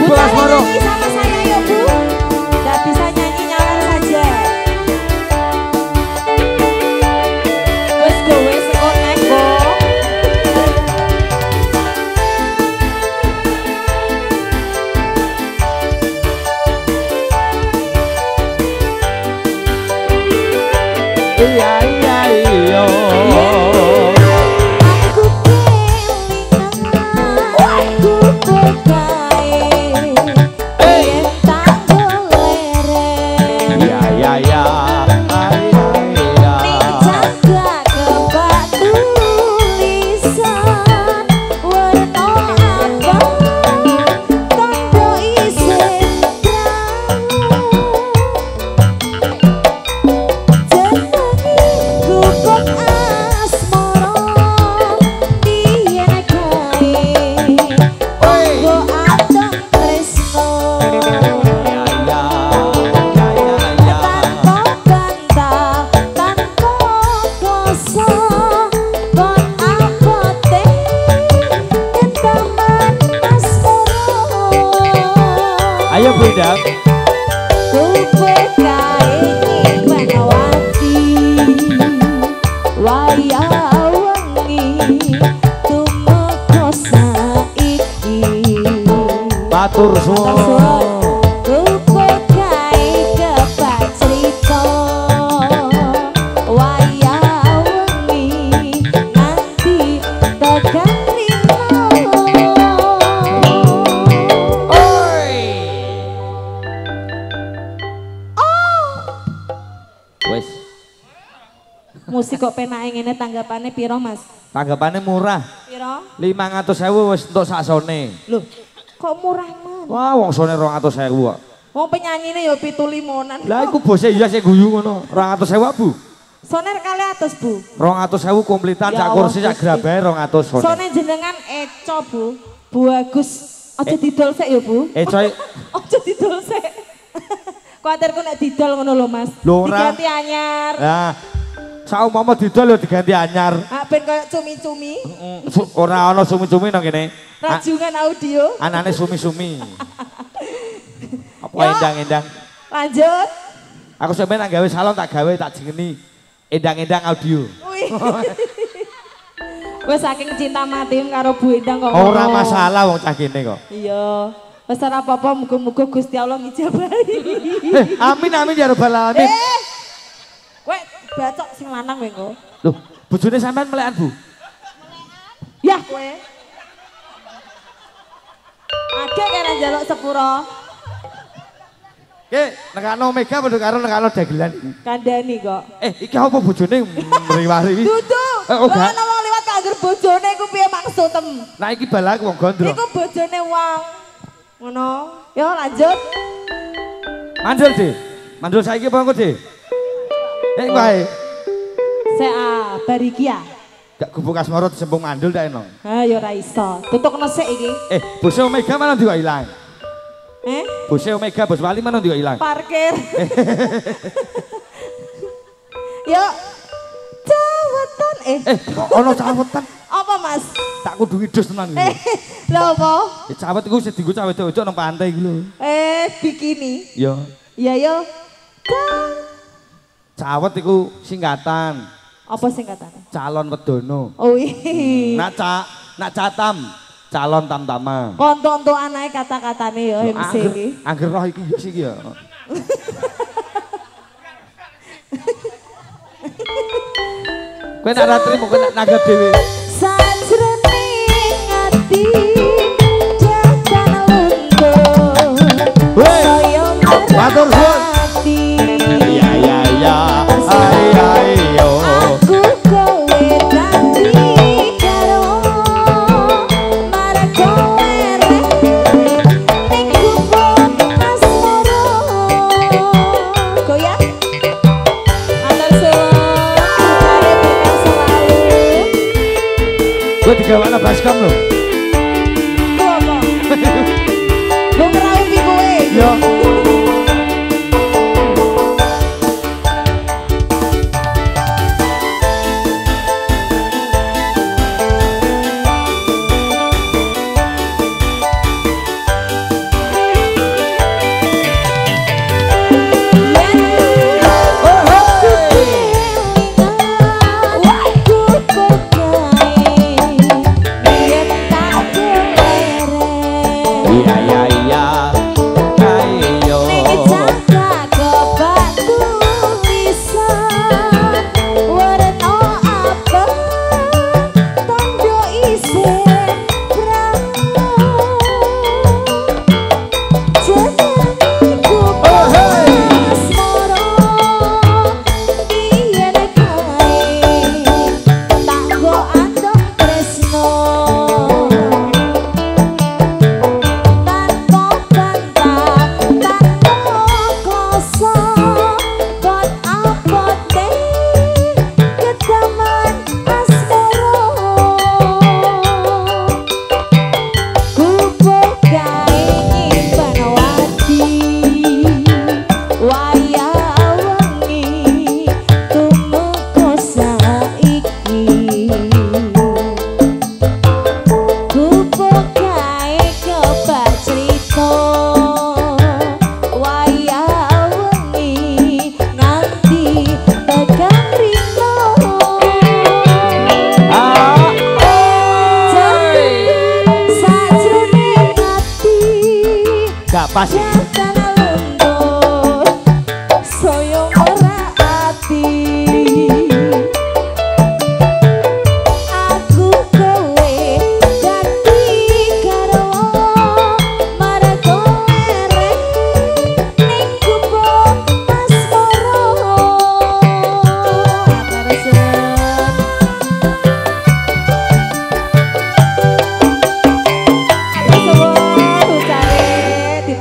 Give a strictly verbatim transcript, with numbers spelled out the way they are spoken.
Gubuk Asmoro. Sama saya ya Bu. Nggak bisa nyanyi nyawer saja. Wes go wes kok neko. Iya iya iya. Aku kelingan, aku begae, yen tak goleren. Iya iya iya. Ning jaga kebak tulisan warna abang, tanda isih gubuk asmara biyen kae anggo adem tresno tanpa bantah tanpa koso kon abote ketaman asmara. Ayo Bu Endang. Gubuk kae nyimpenawati wayah wengi tumeka saiki. Matur suwun. Gubuk kae kebak crita wayah wengi nganti tekan rino. Wes, Musik kok penake ngene tanggapane piro Mas? tanggapannya murah. Piro? lima ratus ribu wis entuk sak sone. Loh, kok murah man? Wah, wong sone dua ratus ribu kok. Wong penyanyine ya pitu limonan. Lah iku bose iya sing guyu ngono. dua ratus ribu Bu. Soner kali atus Bu. dua ratus ribu kompletan Ya sak Allah, kursi sak Gusti. grabae dua ratus sone. Sone jenengan eco Bu. Bu Agus. Aja didol sik ya Bu. Eh coy, Aja didol sik. Kuatirku nek didol ngono lho Mas. Lho, ora. Diganti anyar. nah saumpama didol yo diganti anyar. Ah ben koyo cumi-cumi. Mm, su- Ora ana sumi-sumi nang kene. A- Rajungan audio. Anane sumi-sumi. Apa Yo. endang-endang. Lanjut. Aku sampe nang gawe salon tak gawe tak jengeni endang-endang audio. Wih. Wes saking cinta mati karo Bu Endang kok. Ora ngono. masalah wong cah kene kok. Iya. Wes ora apa-apa muga-muga Gusti Allah ngijabahi. Eh, amin amin ya rabbal alamin. Eh. Kowe bacok sing lanang kowe engko. Loh, bojone sampean melekan Bu. Yah kowe. Ade kira njaluk sepuro. Ki, nekano Mega padha karo nekano dagelan iki. Kandhani kok. Eh, iki apa bojone mriwari iki? Dudu. Eh, oh, gak. Ana wong liwat kangger bojone iku piye maksudem? Nah iki balaku wong gondrong. Iku bojone wong. Ngono. Yo lanjut. Mandul, Dik. Mandul saiki apa engko, Dik? Eh, wae. Sek ah bar iki ya. Gak gubuk asmara disembung mandul tak eno. Ha ya ora iso. Tutuk nesik iki. Eh, bose Omega mana ndiwa ilang? Eh? Bose Omega bos Wali mana ndiwa ilang? Parkir. Yo. Cawetan eh. Eh, ana cawetan. Apa Mas? Tak kudu ngidus tenan Eh, iki. lho apa? Eh, cawet iku sing dienggo cawet wedok nang pantai iku lho. Eh, bikini. Yo. Iya yo. Cang. Cawet iku singkatan Apa singkatane? calon wedono. Oh iya. Nak ca, nak catam calon tamtama. Kontok-kontok anake kata-katane yo M C iki. Angger roh iki yo sik ya. Kowe nak ra trimo kowe nak nanggap dhewe. Sajroning ati jajan luntur. Woi, Saya matur suwun. merati. Iya iya iya. Ai ai yo. Aku kowe dadi karo marang kowe ning gubuk asmara. Goyang. Matur suwun. Urip berkah selalu. Kowe digawana baskom lho. Ku apa? Lu ngeraupi kowe. Yo. tak pasti.